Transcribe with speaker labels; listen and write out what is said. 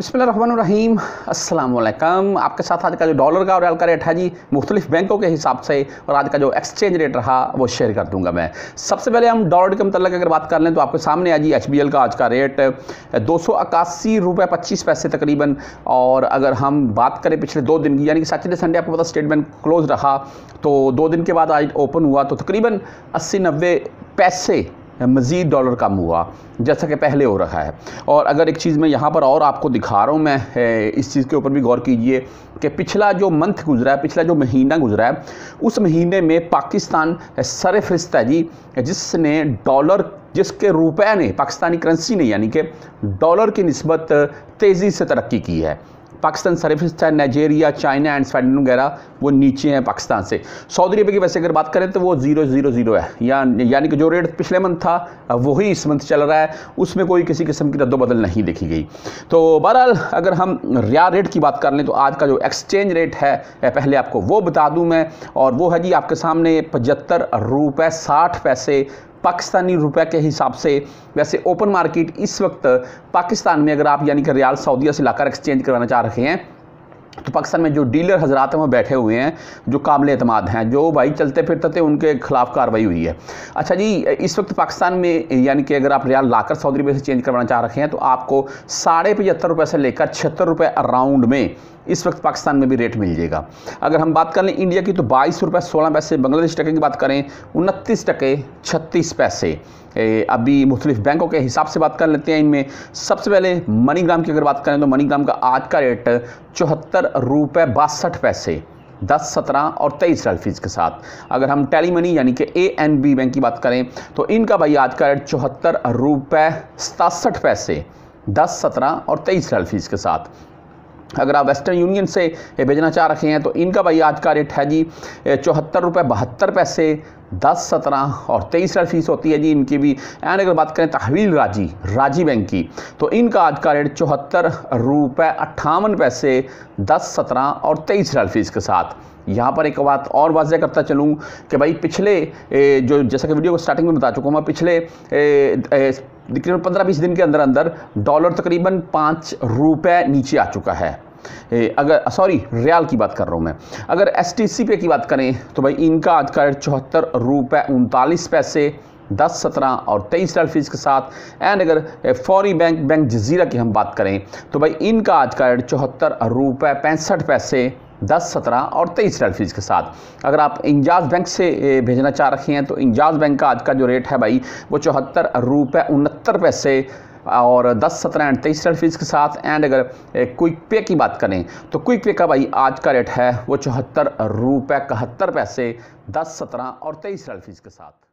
Speaker 1: बिस्मिल्लाहिर्रहमानिर्रहीम अस्सलाम वालेकुम। आपके साथ आज का जो डॉलर का और रियाल का रेट है जी मुख्तलिफ बैंकों के हिसाब से और आज का जो एक्सचेंज रेट रहा वो शेयर कर दूंगा मैं। सबसे पहले हम डॉलर के मतलब अगर बात कर लें तो आपके सामने है जी HBL का आज का रेट 281 रुपये 25 पैसे तकरीबन। और अगर हम बात करें पिछले 2 दिन की यानी कि सैटरडे संडे आपको पता स्टेटमेंट क्लोज रहा तो 2 दिन के बाद आज ओपन हुआ तो तकरीबन 80-90 पैसे मज़ीद डॉलर कम हुआ जैसा कि पहले हो रहा है। और अगर एक चीज़ मैं यहाँ पर और आपको दिखा रहा हूँ, मैं इस चीज़ के ऊपर भी गौर कीजिए कि पिछला जो मंथ गुजरा है, पिछला जो महीना गुजरा है, उस महीने में पाकिस्तान सरफहरिस्त है जी जिसने डॉलर जिसके रुपए ने पाकिस्तानी करेंसी ने यानी कि डॉलर की निस्बत तेज़ी से तरक्की की है। पाकिस्तान सरफहरिस्त है, नाइजीरिया, चाइना एंड स्वीडन वगैरह वो नीचे हैं पाकिस्तान से। सऊदी अरब की वैसे अगर बात करें तो वो 0.00 है यानी कि जो रेट पिछले मंथ था वही इस मंथ चल रहा है, उसमें कोई किसी किस्म की रद्दोबदल नहीं देखी गई। तो बहरहाल अगर हम रियाल रेट की बात कर लें तो आज का जो एक्सचेंज रेट है पहले आपको वो बता दूं मैं, और वो है जी आपके सामने 75 रुपये 60 पैसे पाकिस्तानी रुपए के हिसाब से। वैसे ओपन मार्केट इस वक्त पाकिस्तान में अगर आप यानी कि रियाल सऊदीया से लाकर एक्सचेंज करवाना चाह रहे हैं तो पाकिस्तान में जो डीलर हजरात हैं वो बैठे हुए हैं जो काबिल एतमाद हैं, जो भाई चलते फिरते थे उनके खिलाफ कार्रवाई हुई है। अच्छा जी, इस वक्त पाकिस्तान में यानी कि अगर आप रियाल लाकर सऊदी अरब से चेंज करवाना चाह रहे हैं तो आपको 75.5 रुपये से लेकर 76 रुपये अराउंड में इस वक्त पाकिस्तान में भी रेट मिल जाएगा। अगर हम बात कर लें इंडिया की तो 22 रुपये 16 पैसे, बांग्लादेश टके की बात करें 29 टके 36 पैसे। अभी मुख्तलिफ बैंकों के हिसाब से बात कर लेते हैं। इनमें सबसे पहले मनीग्राम की अगर बात करें तो मनीग्राम का आज का रेट 74 रुपये 62 पैसे 10, 17 और 23 रियाल फीस के साथ। अगर हम टेली मनी यानी कि ANB बैंक की बात करें तो इनका भाई आज का रेट 74 रुपये 67 पैसे 10, 17 और 23 रियाल फीस के साथ। अगर आप वेस्टर्न यूनियन से भेजना चाह रहे हैं तो इनका भाई आज का रेट है जी 74 रुपये 72 पैसे 10, 17 और 23 रियाल फीस होती है जी इनकी भी। एंड अगर बात करें तहवील राजी बैंक की तो इनका आज का रेट 74 रुपये 58 पैसे 10, 17 और 23 रियाल फीस के साथ। यहाँ पर एक बात और वाज़ह करता चलूँ कि भाई पिछले जो जैसा कि वीडियो को स्टार्टिंग में बता चुका हूँ मैं, पिछले तकरीबन 15-20 दिन के अंदर अंदर डॉलर तकरीबन 5 रुपये नीचे आ चुका है। अगर रियाल की बात कर रहा हूँ मैं। अगर STC पे की बात करें तो भाई इनका आज का रेट 74 रुपये 39 पैसे 10, 17 और 23 रियाल फीस के साथ। एंड अगर फौरी बैंक जजीरा की हम बात करें तो भाई इनका आज का रेट 74 रुपये 65 पैसे 10, 17 और 23 रियाल फीस के साथ। अगर आप इंजाज बैंक से भेजना चाह रहे हैं तो इंजाज बैंक का आज का जो रेट है भाई वो 74 रुपये 69 पैसे और 10, 17 एंड 23 रियाल फीस के साथ। एंड अगर क्विक पे की बात करें तो क्विक पे का भाई आज का रेट है वो 74 रुपये 71 पैसे 10, 17 और 23 रियाल फीस के साथ।